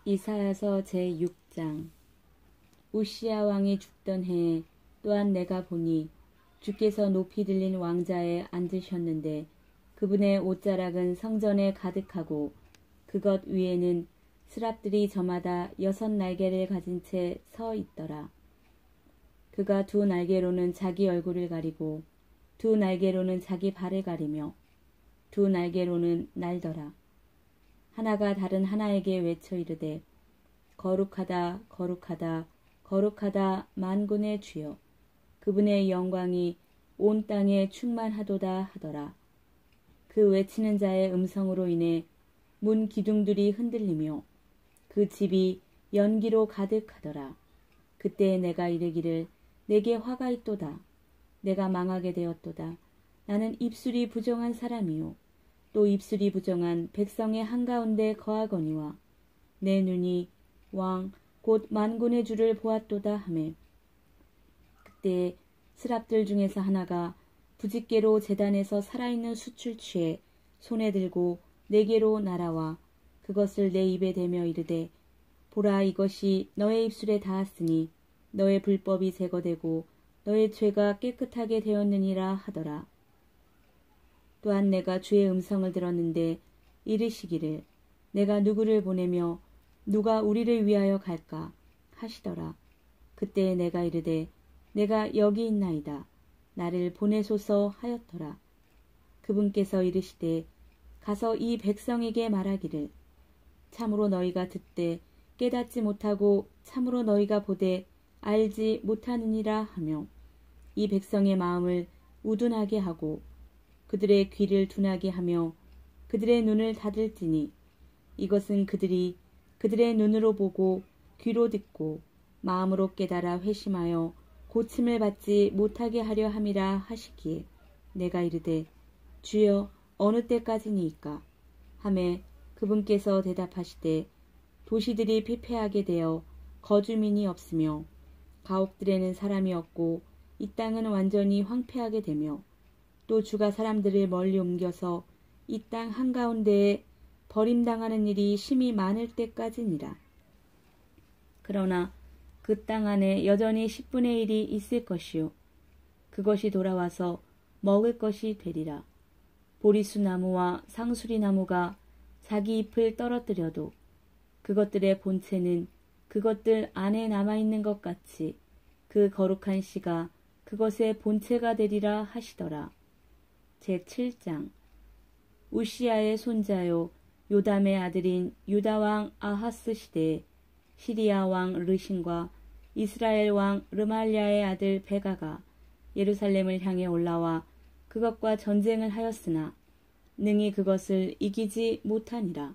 이사야서 제6장. 우시야 왕이 죽던 해에 또한 내가 보니 주께서 높이 들린 왕자에 앉으셨는데 그분의 옷자락은 성전에 가득하고 그것 위에는 스랍들이 저마다 6 날개를 가진 채 서 있더라. 그가 2 날개로는 자기 얼굴을 가리고 2 날개로는 자기 발을 가리며 2 날개로는 날더라. 하나가 다른 하나에게 외쳐 이르되 거룩하다 거룩하다 거룩하다 만군의 주여, 그분의 영광이 온 땅에 충만하도다 하더라. 그 외치는 자의 음성으로 인해 문 기둥들이 흔들리며 그 집이 연기로 가득하더라. 그때 내가 이르기를 내게 화가 있도다. 내가 망하게 되었도다. 나는 입술이 부정한 사람이요 또 입술이 부정한 백성의 한가운데 거하거니와 내 눈이 왕 곧 만군의 주를 보았도다 하매 그때 스랍들 중에서 하나가 부짓개로 제단에서 살아있는 숯을 취해 손에 들고 내게로 날아와 그것을 내 입에 대며 이르되 보라, 이것이 너의 입술에 닿았으니 너의 불법이 제거되고 너의 죄가 깨끗하게 되었느니라 하더라. 또한 내가 주의 음성을 들었는데 이르시기를 내가 누구를 보내며 누가 우리를 위하여 갈까 하시더라. 그때 내가 이르되 내가 여기 있나이다. 나를 보내소서 하였더라. 그분께서 이르시되 가서 이 백성에게 말하기를 참으로 너희가 듣되 깨닫지 못하고 참으로 너희가 보되 알지 못하느니라 하며 이 백성의 마음을 우둔하게 하고 그들의 귀를 둔하게 하며 그들의 눈을 닫을지니 이것은 그들이 그들의 눈으로 보고 귀로 듣고 마음으로 깨달아 회심하여 고침을 받지 못하게 하려 함이라 하시기에 내가 이르되 주여 어느 때까지니이까 하매 그분께서 대답하시되 도시들이 피폐하게 되어 거주민이 없으며 가옥들에는 사람이 없고 이 땅은 완전히 황폐하게 되며 또 주가 사람들을 멀리 옮겨서 이 땅 한가운데에 버림당하는 일이 심히 많을 때까지니라. 그러나 그 땅 안에 여전히 10분의 1이 있을 것이요 그것이 돌아와서 먹을 것이 되리라. 보리수 나무와 상수리 나무가 자기 잎을 떨어뜨려도 그것들의 본체는 그것들 안에 남아있는 것 같이 그 거룩한 씨가 그것의 본체가 되리라 하시더라. 제7장. 우시야의 손자요 요담의 아들인 유다왕 아하스 시대에 시리아 왕 르신과 이스라엘 왕 르말랴의 아들 베가가 예루살렘을 향해 올라와 그것과 전쟁을 하였으나 능히 그것을 이기지 못하니라.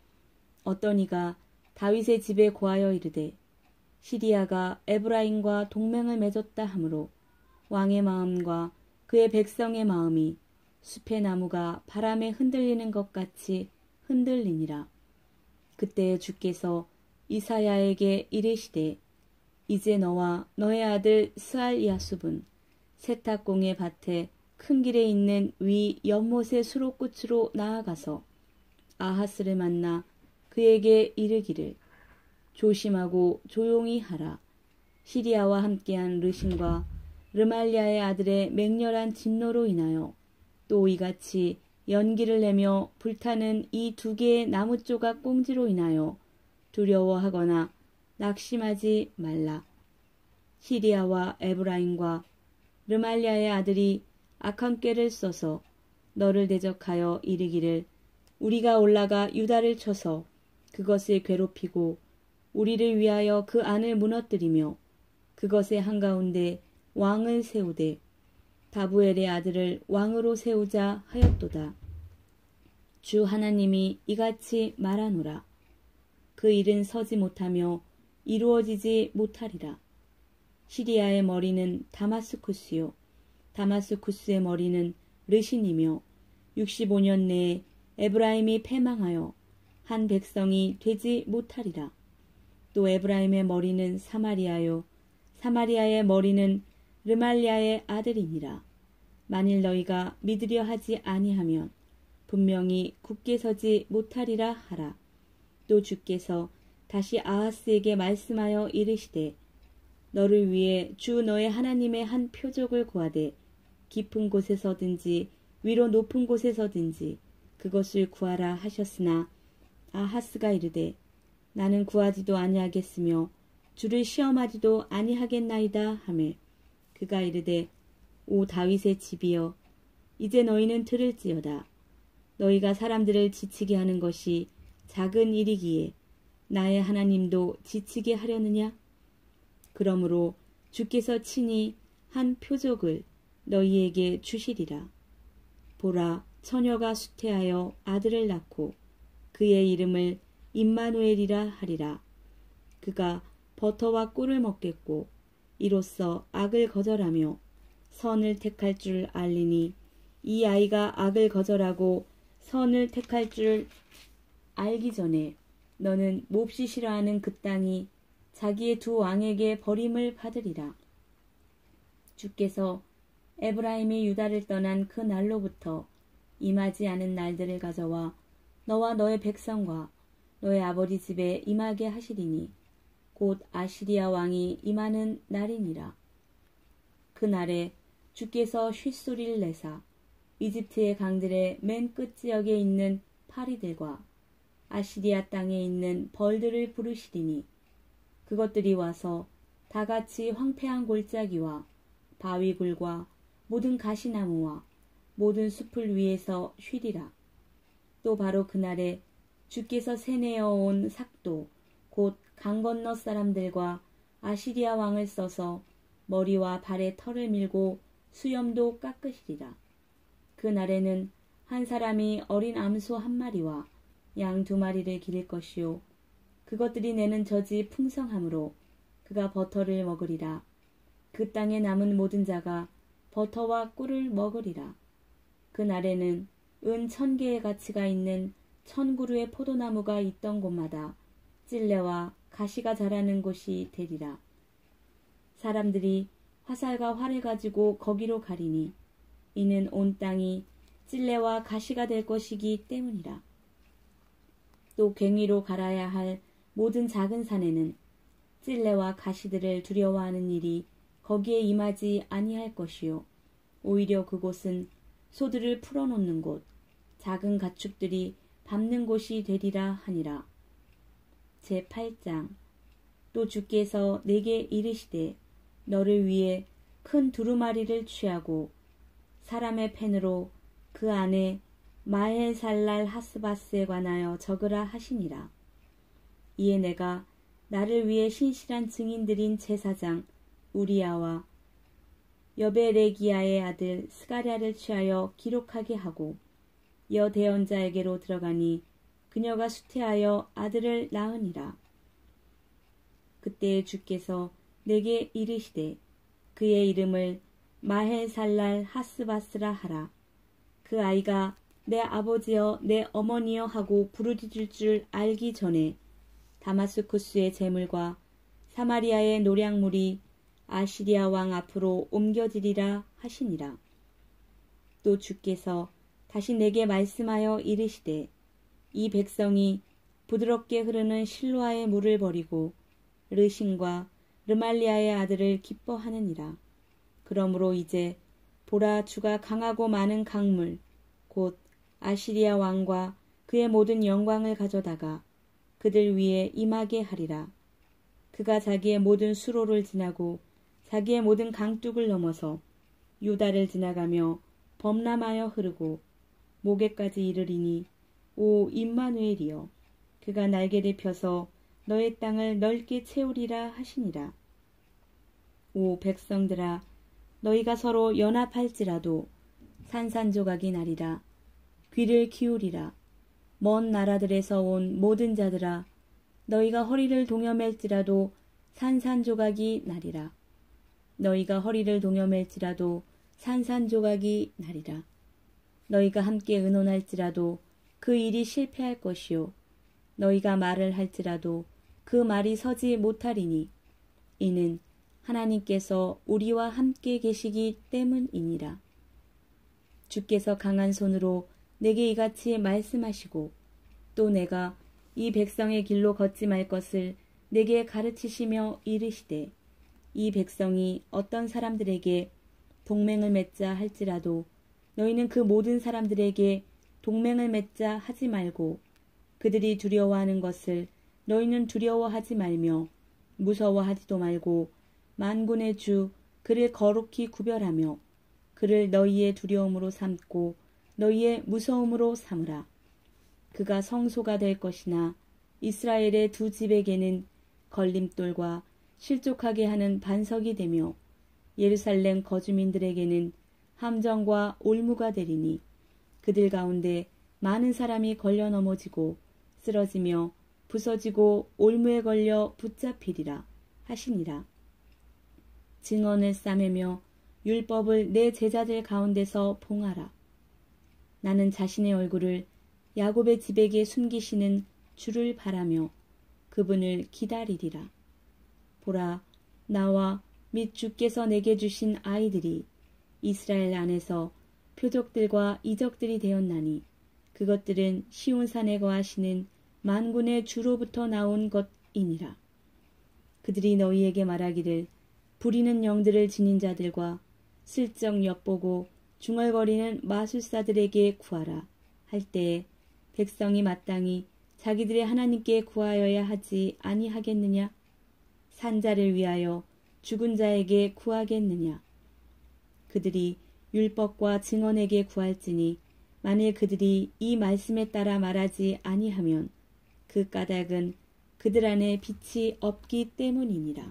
어떤 이가 다윗의 집에 고하여 이르되 시리아가 에브라임과 동맹을 맺었다 하므로 왕의 마음과 그의 백성의 마음이 숲의 나무가 바람에 흔들리는 것 같이 흔들리니라. 그때 주께서 이사야에게 이르시되 이제 너와 너의 아들 스알야숲은 세탁공의 밭에 큰 길에 있는 위 연못의 수록꽃으로 나아가서 아하스를 만나 그에게 이르기를 조심하고 조용히 하라. 시리아와 함께한 르신과 르말랴의 아들의 맹렬한 진노로 인하여 또 이같이 연기를 내며 불타는 이 2개의 나무 조각 꽁지로 인하여 두려워하거나 낙심하지 말라. 시리아와 에브라임과 르말랴의 아들이 악한 꾀를 써서 너를 대적하여 이르기를 우리가 올라가 유다를 쳐서 그것을 괴롭히고 우리를 위하여 그 안을 무너뜨리며 그것의 한가운데 왕을 세우되 다부엘의 아들을 왕으로 세우자 하였도다. 주 하나님이 이같이 말하노라. 그 일은 서지 못하며 이루어지지 못하리라. 시리아의 머리는 다마스쿠스요 다마스쿠스의 머리는 르신이며 65년 내에 에브라임이 패망하여 한 백성이 되지 못하리라. 또 에브라임의 머리는 사마리아요 사마리아의 머리는 르말랴의 아들이니라. 만일 너희가 믿으려 하지 아니하면 분명히 굳게 서지 못하리라 하라. 또 주께서 다시 아하스에게 말씀하여 이르시되 너를 위해 주 너의 하나님의 한 표적을 구하되 깊은 곳에서든지 위로 높은 곳에서든지 그것을 구하라 하셨으나 아하스가 이르되 나는 구하지도 아니하겠으며 주를 시험하지도 아니하겠나이다 하매 그가 이르되 오 다윗의 집이여 이제 너희는 들을지어다. 너희가 사람들을 지치게 하는 것이 작은 일이기에 나의 하나님도 지치게 하려느냐? 그러므로 주께서 친히 한 표적을 너희에게 주시리라. 보라, 처녀가 수태하여 아들을 낳고 그의 이름을 임마누엘이라 하리라. 그가 버터와 꿀을 먹겠고 이로써 악을 거절하며 선을 택할 줄 알리니 이 아이가 악을 거절하고 선을 택할 줄 알기 전에 너는 몹시 싫어하는 그 땅이 자기의 두 왕에게 버림을 받으리라. 주께서 에브라임이 유다를 떠난 그 날로부터 임하지 않은 날들을 가져와 너와 너의 백성과 너의 아버지 집에 임하게 하시리니 곧 아시리아 왕이 임하는 날이니라. 그 날에 주께서 쉿소리를 내사 이집트의 강들의 맨 끝지역에 있는 파리들과 아시리아 땅에 있는 벌들을 부르시리니 그것들이 와서 다같이 황폐한 골짜기와 바위굴과 모든 가시나무와 모든 숲을 위에서 쉬리라. 또 바로 그날에 주께서 세내어 온 삭도 곧 강 건너 사람들과 아시리아 왕을 써서 머리와 발에 털을 밀고 수염도 깎으시리라. 그 날에는 한 사람이 어린 암소 한 마리와 양 두 마리를 기를 것이요 그것들이 내는 젖이 풍성하므로 그가 버터를 먹으리라. 그 땅에 남은 모든 자가 버터와 꿀을 먹으리라. 그 날에는 은 1000개의 가치가 있는 1000그루의 포도나무가 있던 곳마다 찔레와 가시가 자라는 곳이 되리라. 사람들이 화살과 활을 가지고 거기로 가리니 이는 온 땅이 찔레와 가시가 될 것이기 때문이라. 또 괭이로 갈아야 할 모든 작은 산에는 찔레와 가시들을 두려워하는 일이 거기에 임하지 아니할 것이요 오히려 그곳은 소들을 풀어놓는 곳, 작은 가축들이 밟는 곳이 되리라 하니라. 제8장. 또 주께서 내게 이르시되 너를 위해 큰 두루마리를 취하고 사람의 펜으로 그 안에 마헬살랄 하스바스에 관하여 적으라 하시니라. 이에 내가 나를 위해 신실한 증인들인 제사장 우리야와 여베레기야의 아들 스가랴를 취하여 기록하게 하고 여대언자에게로 들어가니 그녀가 수태하여 아들을 낳으니라. 그때 주께서 내게 이르시되 그의 이름을 마헬살랄 하스바스라 하라. 그 아이가 내 아버지여 내 어머니여 하고 부르짖을 줄 알기 전에 다마스쿠스의 재물과 사마리아의 노량물이 아시리아 왕 앞으로 옮겨지리라 하시니라. 또 주께서 다시 내게 말씀하여 이르시되 이 백성이 부드럽게 흐르는 실로아의 물을 버리고 르신과 르말리아의 아들을 기뻐하느니라. 그러므로 이제 보라 주가 강하고 많은 강물 곧 아시리아 왕과 그의 모든 영광을 가져다가 그들 위에 임하게 하리라. 그가 자기의 모든 수로를 지나고 자기의 모든 강둑을 넘어서 유다를 지나가며 범람하여 흐르고 목에까지 이르리니 오 임마누엘이여 그가 날개를 펴서 너의 땅을 넓게 채우리라 하시니라. 오 백성들아 너희가 서로 연합할지라도 산산조각이 나리라. 귀를 기울이라. 먼 나라들에서 온 모든 자들아 너희가 허리를 동여맬지라도 산산조각이 나리라. 너희가 허리를 동여맬지라도 산산조각이 나리라. 너희가 함께 의논할지라도 그 일이 실패할 것이요 너희가 말을 할지라도 그 말이 서지 못하리니 이는 하나님께서 우리와 함께 계시기 때문이니라. 주께서 강한 손으로 내게 이같이 말씀하시고 또 내가 이 백성의 길로 걷지 말 것을 내게 가르치시며 이르시되 이 백성이 어떤 사람들에게 동맹을 맺자 할지라도 너희는 그 모든 사람들에게 동맹을 맺자 하지 말고 그들이 두려워하는 것을 너희는 두려워하지 말며 무서워하지도 말고 만군의 주 그를 거룩히 구별하며 그를 너희의 두려움으로 삼고 너희의 무서움으로 삼으라. 그가 성소가 될 것이나 이스라엘의 두 집에게는 걸림돌과 실족하게 하는 반석이 되며 예루살렘 거주민들에게는 함정과 올무가 되리니 그들 가운데 많은 사람이 걸려 넘어지고 쓰러지며 부서지고 올무에 걸려 붙잡히리라 하시니라. 증언을 싸매며 율법을 내 제자들 가운데서 봉하라. 나는 자신의 얼굴을 야곱의 집에게 숨기시는 주를 바라며 그분을 기다리리라. 보라, 나와 및 주께서 내게 주신 아이들이 이스라엘 안에서 표적들과 이적들이 되었나니 그것들은 시온산에 거하시는 만군의 주로부터 나온 것이니라. 그들이 너희에게 말하기를 부리는 영들을 지닌 자들과 슬쩍 엿보고 중얼거리는 마술사들에게 구하라 할 때에 백성이 마땅히 자기들의 하나님께 구하여야 하지 아니하겠느냐? 산자를 위하여 죽은 자에게 구하겠느냐? 그들이 율법과 증언에게 구할지니 만일 그들이 이 말씀에 따라 말하지 아니하면 그 까닭은 그들 안에 빛이 없기 때문이니라.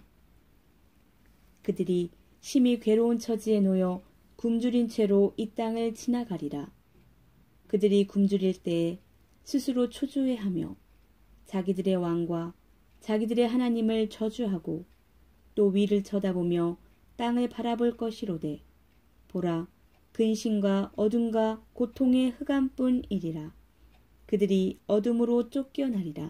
그들이 심히 괴로운 처지에 놓여 굶주린 채로 이 땅을 지나가리라. 그들이 굶주릴 때에 스스로 초조해하며 자기들의 왕과 자기들의 하나님을 저주하고 또 위를 쳐다보며 땅을 바라볼 것이로되 보라, 근심과 어둠과 고통의 흑암뿐이리라. 그들이 어둠으로 쫓겨나리라.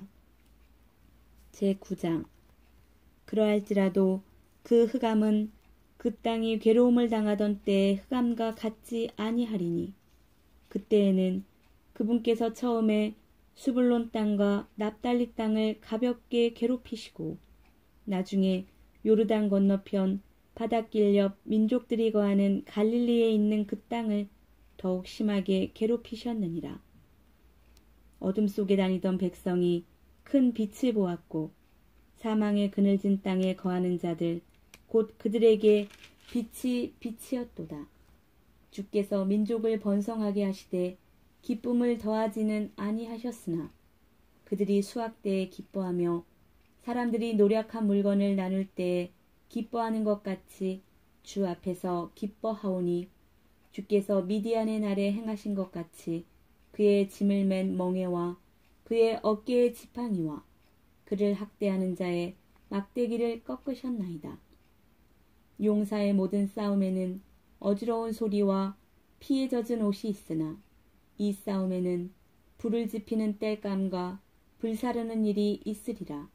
제9장. 그러할지라도 그 흑암은 그 땅이 괴로움을 당하던 때의 흑암과 같지 아니하리니 그때에는 그분께서 처음에 수불론 땅과 납달리 땅을 가볍게 괴롭히시고 나중에 요르단 건너편 바닷길 옆 민족들이 거하는 갈릴리에 있는 그 땅을 더욱 심하게 괴롭히셨느니라. 어둠 속에 다니던 백성이 큰 빛을 보았고 사망의 그늘진 땅에 거하는 자들 곧 그들에게 빛이 빛이었도다. 주께서 민족을 번성하게 하시되 기쁨을 더하지는 아니하셨으나 그들이 수확 때에 기뻐하며 사람들이 노력한 물건을 나눌 때에 기뻐하는 것 같이 주 앞에서 기뻐하오니 주께서 미디안의 날에 행하신 것 같이 그의 짐을 맨 멍에와 그의 어깨의 지팡이와 그를 학대하는 자의 막대기를 꺾으셨나이다. 용사의 모든 싸움에는 어지러운 소리와 피에 젖은 옷이 있으나 이 싸움에는 불을 지피는 땔감과 불사르는 일이 있으리라.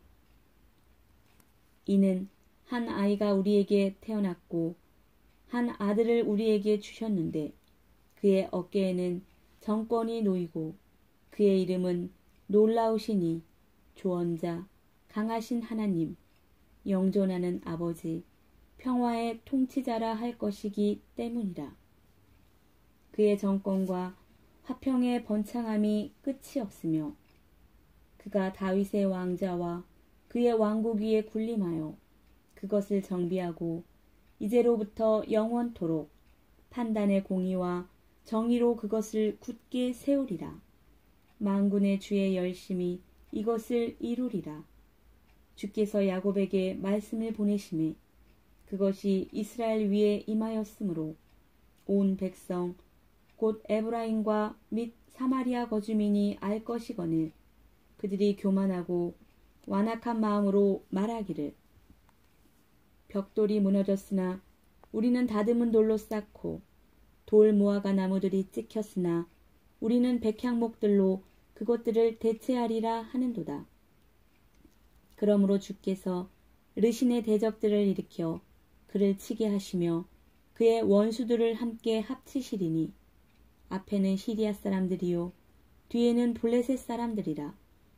이는 한 아이가 우리에게 태어났고 한 아들을 우리에게 주셨는데 그의 어깨에는 정권이 놓이고 그의 이름은 놀라우시니 조언자, 강하신 하나님, 영존하는 아버지, 평화의 통치자라 할 것이기 때문이라. 그의 정권과 화평의 번창함이 끝이 없으며 그가 다윗의 왕자와 그의 왕국 위에 군림하여 그것을 정비하고 이제로부터 영원토록 판단의 공의와 정의로 그것을 굳게 세우리라. 만군의 주의 열심히 이것을 이루리라. 주께서 야곱에게 말씀을 보내심에 그것이 이스라엘 위에 임하였으므로 온 백성 곧 에브라임과 및 사마리아 거주민이 알 것이거늘 그들이 교만하고 완악한 마음으로 말하기를 벽돌이 무너졌으나 우리는 다듬은 돌로 쌓고 돌 무화과 나무들이 찍혔으나 우리는 백향목들로 그것들을 대체하리라 하는도다. 그러므로 주께서 르신의 대적들을 일으켜 그를 치게 하시며 그의 원수들을 함께 합치시리니 앞에는 시리아 사람들이요 뒤에는 블레셋 사람들이라.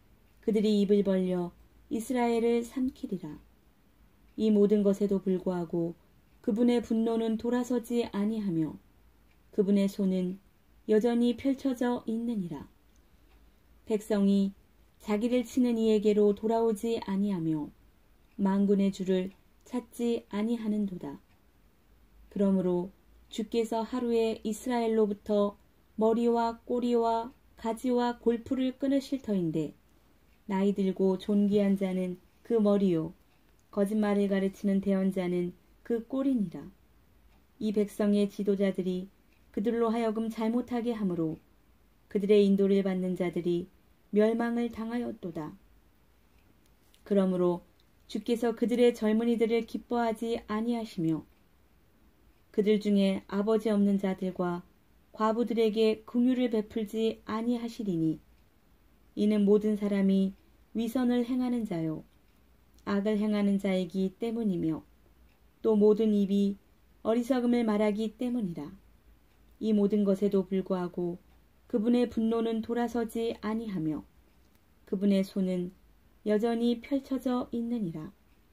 그들이 입을 벌려 이스라엘을 삼키리라. 이 모든 것에도 불구하고 그분의 분노는 돌아서지 아니하며 그분의 손은 여전히 펼쳐져 있느니라. 백성이 자기를 치는 이에게로 돌아오지 아니하며 만군의 주를 찾지 아니하는도다. 그러므로 주께서 하루에 이스라엘로부터 머리와 꼬리와 가지와 골프를 끊으실 터인데 나이 들고 존귀한 자는 그 머리요 거짓말을 가르치는 대언자는 그 꼬리니라. 이 백성의 지도자들이 그들로 하여금 잘못하게 하므로 그들의 인도를 받는 자들이 멸망을 당하였도다. 그러므로 주께서 그들의 젊은이들을 기뻐하지 아니하시며 그들 중에 아버지 없는 자들과 과부들에게 긍휼을 베풀지 아니하시리니 이는 모든 사람이 위선을 행하는 자요 악을 행하는 자이기 때문이며 또 모든 입이 어리석음을 말하기 때문이라. 이 모든 것에도 불구하고 그분의 분노는 돌아서지 아니하며 그분의 손은 여전히 펼쳐져 있느니라.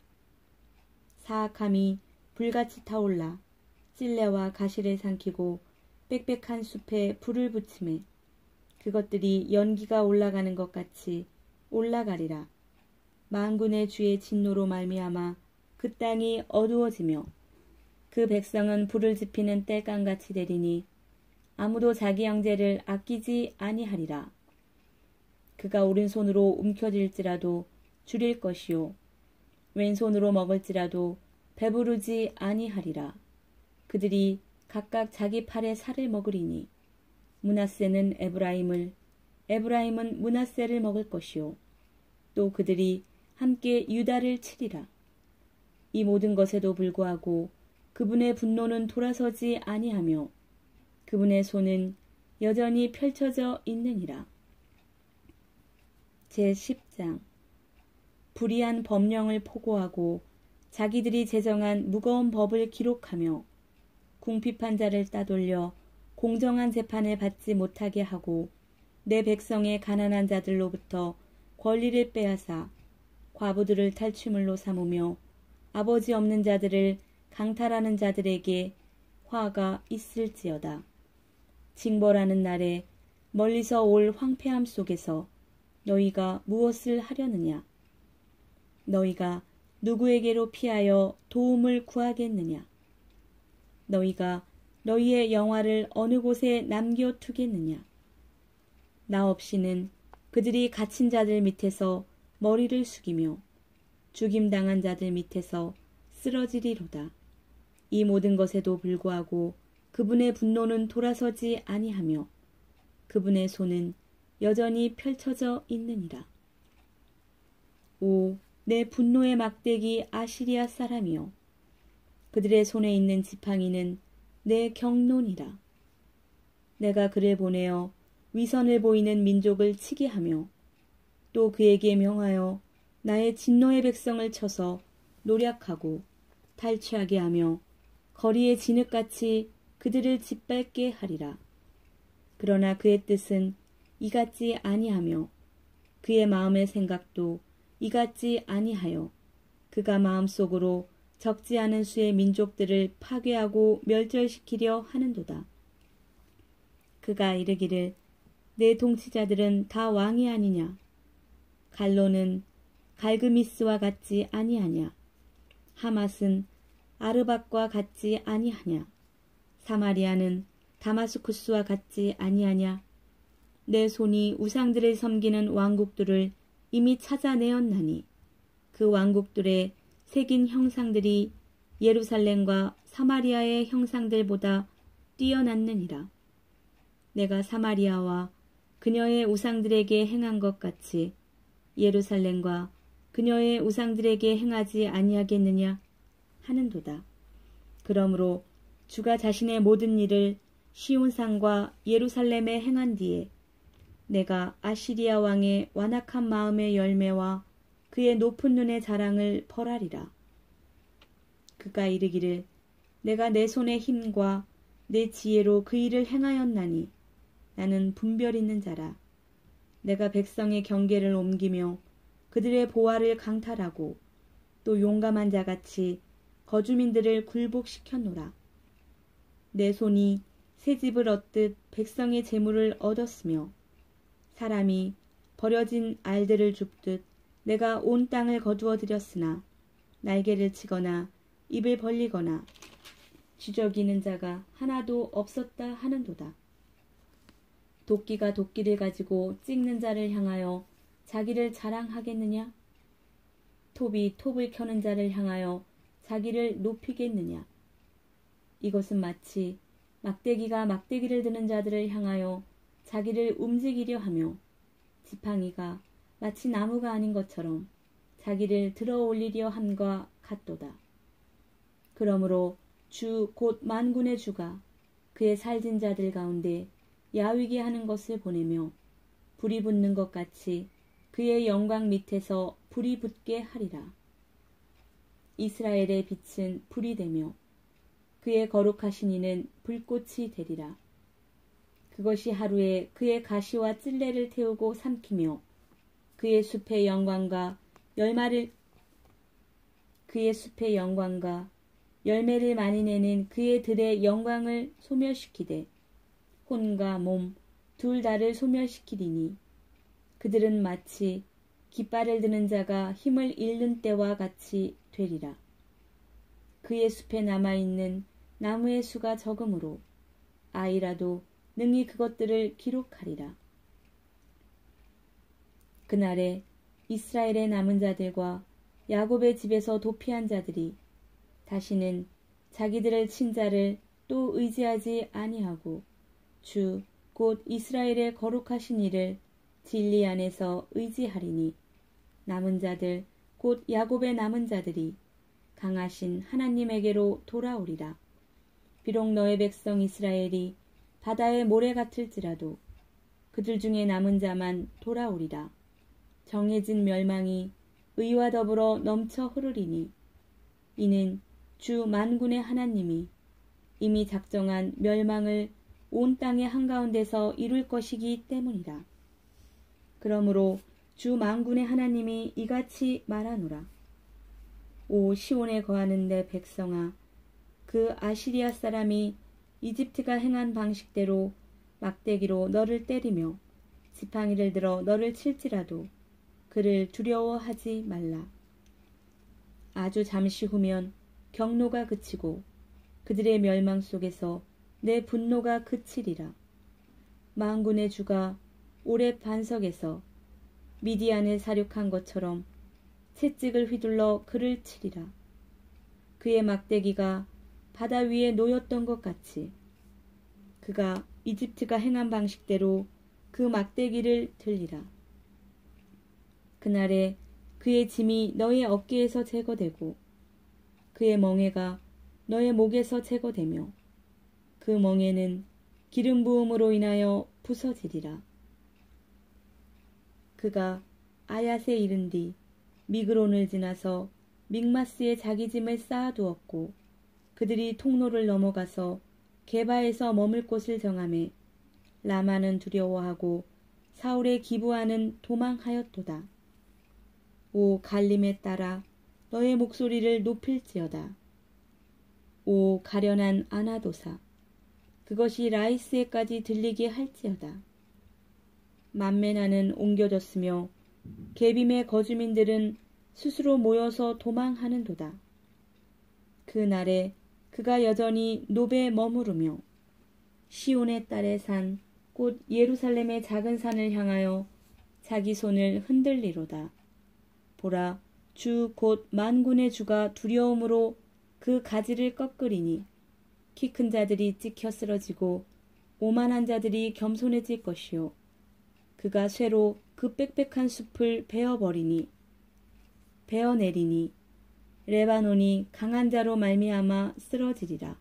사악함이 불같이 타올라 찔레와 가시를 삼키고 빽빽한 숲에 불을 붙이매 그것들이 연기가 올라가는 것 같이 올라가리라. 만군의 주의 진노로 말미암아 그 땅이 어두워지며 그 백성은 불을 지피는 땔감같이 되리니 아무도 자기 형제를 아끼지 아니하리라. 그가 오른손으로 움켜쥘지라도 줄일 것이요 왼손으로 먹을지라도 배부르지 아니하리라. 그들이 각각 자기 팔에 살을 먹으리니 므낫세는 에브라임을 에브라임은 므낫세를 먹을 것이요 또 그들이 함께 유다를 치리라. 이 모든 것에도 불구하고 그분의 분노는 돌아서지 아니하며 그분의 손은 여전히 펼쳐져 있느니라. 제10장 불의한 법령을 포고하고 자기들이 제정한 무거운 법을 기록하며 궁핍한 자를 따돌려 공정한 재판을 받지 못하게 하고 내 백성의 가난한 자들로부터 권리를 빼앗아 과부들을 탈취물로 삼으며 아버지 없는 자들을 강탈하는 자들에게 화가 있을지어다. 징벌하는 날에 멀리서 올 황폐함 속에서 너희가 무엇을 하려느냐? 너희가 누구에게로 피하여 도움을 구하겠느냐? 너희가 너희의 영화를 어느 곳에 남겨두겠느냐? 나 없이는 그들이 갇힌 자들 밑에서 머리를 숙이며 죽임당한 자들 밑에서 쓰러지리로다. 이 모든 것에도 불구하고 그분의 분노는 돌아서지 아니하며 그분의 손은 여전히 펼쳐져 있느니라. 오, 내 분노의 막대기 아시리아 사람이여. 그들의 손에 있는 지팡이는 내 경론이라. 내가 그를 보내어 위선을 보이는 민족을 치게 하며 또 그에게 명하여 나의 진노의 백성을 쳐서 노략하고 탈취하게 하며 거리의 진흙같이 그들을 짓밟게 하리라. 그러나 그의 뜻은 이같지 아니하며 그의 마음의 생각도 이같지 아니하여 그가 마음속으로 적지 않은 수의 민족들을 파괴하고 멸절시키려 하는도다. 그가 이르기를 내 동치자들은 다 왕이 아니냐? 갈로는 갈그미스와 같지 아니하냐? 하맛은 아르밧과 같지 아니하냐? 사마리아는 다마스쿠스와 같지 아니하냐? 내 손이 우상들을 섬기는 왕국들을 이미 찾아내었나니 그 왕국들의 새긴 형상들이 예루살렘과 사마리아의 형상들보다 뛰어났느니라. 내가 사마리아와 그녀의 우상들에게 행한 것 같이 예루살렘과 그녀의 우상들에게 행하지 아니하겠느냐 하는도다. 그러므로 주가 자신의 모든 일을 시온산과 예루살렘에 행한 뒤에 내가 아시리아 왕의 완악한 마음의 열매와 그의 높은 눈의 자랑을 벌하리라. 그가 이르기를 내가 내 손의 힘과 내 지혜로 그 일을 행하였나니 나는 분별 있는 자라. 내가 백성의 경계를 옮기며 그들의 보화를 강탈하고 또 용감한 자같이 거주민들을 굴복시켰노라. 내 손이 새 집을 얻듯 백성의 재물을 얻었으며 사람이 버려진 알들을 줍듯 내가 온 땅을 거두어 들였으나 날개를 치거나 입을 벌리거나 쥐저기는 자가 하나도 없었다 하는도다. 도끼가 도끼를 가지고 찍는 자를 향하여 자기를 자랑하겠느냐? 톱이 톱을 켜는 자를 향하여 자기를 높이겠느냐? 이것은 마치 막대기가 막대기를 드는 자들을 향하여 자기를 움직이려 하며 지팡이가 마치 나무가 아닌 것처럼 자기를 들어 올리려 함과 같도다. 그러므로 주 곧 만군의 주가 그의 살진 자들 가운데 야위게 하는 것을 보내며 불이 붙는 것 같이 그의 영광 밑에서 불이 붙게 하리라. 이스라엘의 빛은 불이 되며 그의 거룩하신 이는 불꽃이 되리라. 그것이 하루에 그의 가시와 찔레를 태우고 삼키며 그의 숲의 영광과 열매를 많이 내는 그의 들의 영광을 소멸시키되 혼과 몸 둘 다를 소멸시키리니 그들은 마치 깃발을 드는 자가 힘을 잃는 때와 같이 되리라. 그의 숲에 남아있는 나무의 수가 적으므로 아이라도 능히 그것들을 기록하리라. 그날에 이스라엘의 남은 자들과 야곱의 집에서 도피한 자들이 다시는 자기들을 친 자를 또 의지하지 아니하고 주 곧 이스라엘의 거룩하신 이를 진리 안에서 의지하리니 남은 자들 곧 야곱의 남은 자들이 강하신 하나님에게로 돌아오리라. 비록 너의 백성 이스라엘이 바다의 모래 같을지라도 그들 중에 남은 자만 돌아오리라. 정해진 멸망이 의와 더불어 넘쳐 흐르리니 이는 주 만군의 하나님이 이미 작정한 멸망을 온 땅의 한가운데서 이룰 것이기 때문이라. 그러므로 주 만군의 하나님이 이같이 말하노라. 오 시온에 거하는 내 백성아, 그 아시리아 사람이 이집트가 행한 방식대로 막대기로 너를 때리며 지팡이를 들어 너를 칠지라도 그를 두려워하지 말라. 아주 잠시 후면 경노가 그치고 그들의 멸망 속에서 내 분노가 그치리라. 만군의 주가 오레 반석에서 미디안을 사륙한 것처럼 채찍을 휘둘러 그를 치리라. 그의 막대기가 바다 위에 놓였던 것 같이 그가 이집트가 행한 방식대로 그 막대기를 들리라. 그날에 그의 짐이 너의 어깨에서 제거되고 그의 멍에가 너의 목에서 제거되며 그 멍에는 기름 부음으로 인하여 부서지리라. 그가 아얏에 이른 뒤 미그론을 지나서 믹마스에 자기 짐을 쌓아두었고 그들이 통로를 넘어가서 게바에서 머물 곳을 정하매 라마는 두려워하고 사울의 기브아는 도망하였도다. 오 갈림에 따라 너의 목소리를 높일지어다. 오 가련한 아나도사, 그것이 라이스에까지 들리게 할지어다. 만메나는 옮겨졌으며 게빔의 거주민들은 스스로 모여서 도망하는도다. 그 날에 그가 여전히 노베에 머무르며 시온의 딸의 산 곧 예루살렘의 작은 산을 향하여 자기 손을 흔들리로다. 보라, 주 곧 만군의 주가 두려움으로 그 가지를 꺾으리니 키 큰 자들이 찍혀 쓰러지고 오만한 자들이 겸손해질 것이요 그가 쇠로 그 빽빽한 숲을 베어내리니 레바논이 강한 자로 말미암아 쓰러지리라.